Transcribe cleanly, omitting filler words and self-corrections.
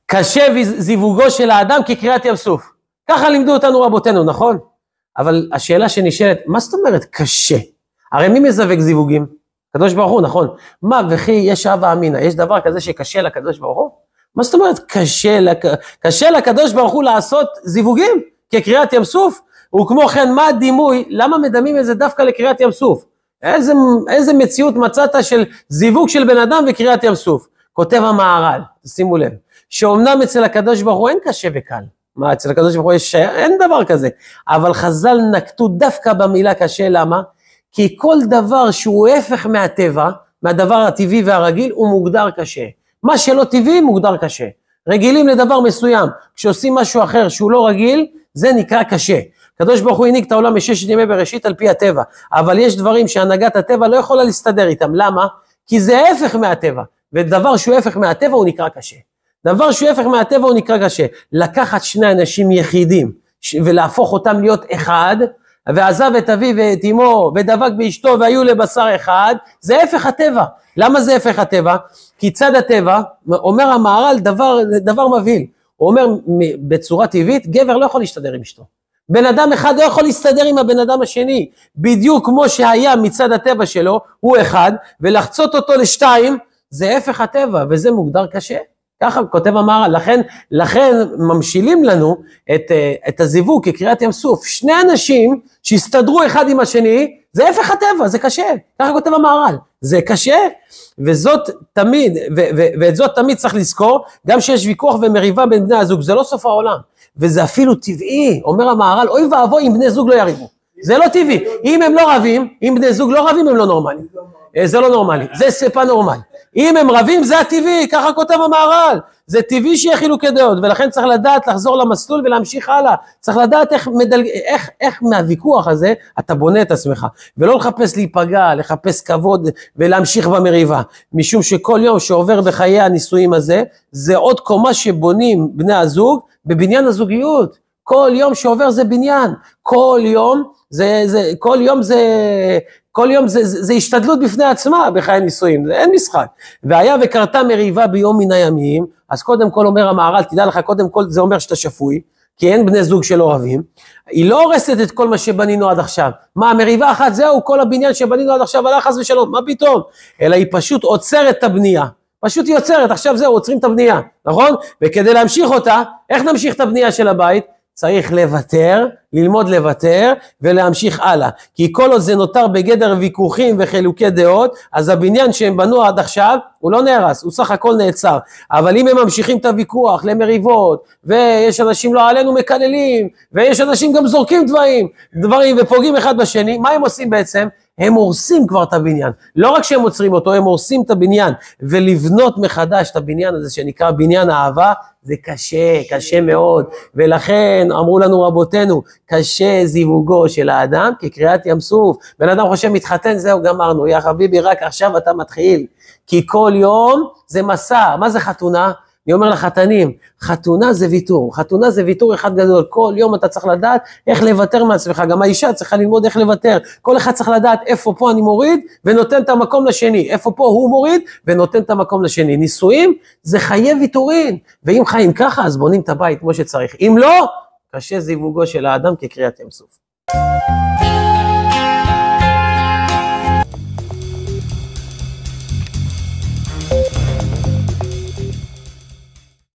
קשה זיווגו של האדם כקריעת ים סוף. ככה לימדו אותנו רבותינו, נכון? אבל השאלה שנשאלת, מה זאת אומרת קשה? הרי מי מזווק זיווגים? הקדוש ברוך הוא, נכון? מה וכי יש הווה אמינא, יש דבר כזה שקשה לקדוש ברוך הוא? מה זאת אומרת קשה לקדוש ברוך הוא לעשות זיווגים כקריעת ים סוף? וכמו כן, מה הדימוי? למה מדמים את זה דווקא לקריעת ים סוף? איזה מציאות מצאת של זיווג של בן אדם וקריעת ים סוף? כותב המהר"ל, שימו לב, שאומנם אצל הקדוש ברוך הוא אין קשה וקל. מה, אצל הקדוש ברוך הוא אין דבר כזה. אבל חז"ל נקטו דווקא במילה קשה, למה? כי כל דבר שהוא הפך מהטבע, מהדבר הטבעי והרגיל, הוא מוגדר קשה. מה שלא טבעי מוגדר קשה. רגילים לדבר מסוים, כשעושים משהו אחר שהוא לא רגיל, זה נקרא קשה. הקדוש ברוך הוא הנהיג את העולם מששת ימי בראשית על פי הטבע, אבל יש דברים שהנהגת הטבע לא יכולה להסתדר איתם. למה? כי זה הפך מהטבע, ודבר שהוא הפך מהטבע הוא נקרא קשה. דבר שהוא הפך מהטבע הוא נקרא קשה. לקחת שני אנשים יחידים ולהפוך אותם להיות אחד, ועזב את אביו ואת אמו ודבק באשתו והיו לבשר אחד, זה הפך הטבע. למה זה הפך הטבע? כי צד הטבע, אומר המהר"ל דבר מבהיל, הוא אומר בצורה טבעית, גבר לא יכול להסתדר עם אשתו. בן אדם אחד לא יכול להסתדר עם הבן אדם השני, בדיוק כמו שהיה מצד הטבע שלו, הוא אחד, ולחצות אותו לשתיים, זה הפך הטבע, וזה מוגדר קשה. ככה כותב המהר"ל, לכן ממשילים לנו את הזיווג כקריעת ים סוף. שני אנשים שהסתדרו אחד עם השני, זה הפך הטבע, זה קשה. ככה כותב המהר"ל, זה קשה, ואת זאת תמיד צריך לזכור, גם שיש ויכוח ומריבה בין בני הזוג, זה לא סוף העולם, וזה אפילו טבעי. אומר המהר"ל, אוי ואבוי אם בני זוג לא יריבו, זה לא טבעי. אם הם לא רבים, אם בני זוג לא רבים, הם לא נורמליים. זה לא נורמלי, זה ספה נורמלי. אם הם רבים זה הטבעי, ככה כותב המהר"ל, זה טבעי שיהיה חילוקי דעות, ולכן צריך לדעת לחזור למסלול ולהמשיך הלאה, צריך לדעת איך מהוויכוח הזה אתה בונה את עצמך, ולא לחפש להיפגע, לחפש כבוד ולהמשיך במריבה, משום שכל יום שעובר בחיי הנישואים הזה, זה עוד קומה שבונים בני הזוג בבניין הזוגיות, כל יום שעובר זה בניין, כל יום זה השתדלות בפני עצמה בחיי נישואים, אין משחק. והיה וקרתה מריבה ביום מן הימים, אז קודם כל אומר המהר"ל, תדע לך, קודם כל זה אומר שאתה שפוי, כי אין בני זוג שלא אוהבים, היא לא הורסת את כל מה שבנינו עד עכשיו. מה, מריבה אחת זהו, כל הבניין שבנינו עד עכשיו, הלך חס ושלום, מה פתאום? אלא היא פשוט עוצרת את הבנייה, פשוט היא עוצרת, עכשיו זהו, עוצרים את הבנייה, נכון? וכדי להמשיך אותה, איך נמשיך את הבנייה של הבית? צריך לוותר, ללמוד לוותר ולהמשיך הלאה. כי כל עוד זה נותר בגדר ויכוחים וחילוקי דעות, אז הבניין שהם בנו עד עכשיו, הוא לא נהרס, הוא סך הכל נעצר. אבל אם הם ממשיכים את הוויכוח למריבות, ויש אנשים לא עלינו מקללים, ויש אנשים גם זורקים דברים ופוגעים אחד בשני, מה הם עושים בעצם? הם הורסים כבר את הבניין. לא רק שהם עוצרים אותו, הם הורסים את הבניין. ולבנות מחדש את הבניין הזה שנקרא בניין האהבה, זה קשה, קשה מאוד. ולכן אמרו לנו רבותינו, קשה זיווגו של האדם כקריעת ים סוף. בן אדם חושב מתחתן, זהו גמרנו. יא חביבי, רק עכשיו אתה מתחיל. כי כל יום זה מסע. מה זה חתונה? אני אומר לחתנים, חתונה זה ויתור, חתונה זה ויתור אחד גדול, כל יום אתה צריך לדעת איך לוותר מעצמך, גם האישה צריכה ללמוד איך לוותר, כל אחד צריך לדעת איפה פה אני מוריד ונותן את המקום לשני, איפה פה הוא מוריד ונותן את המקום לשני. נישואים זה חיי ויתורים, ואם חיים ככה אז בונים את הבית כמו שצריך, אם לא, קשה זיווגו של האדם כקריעת ים סוף.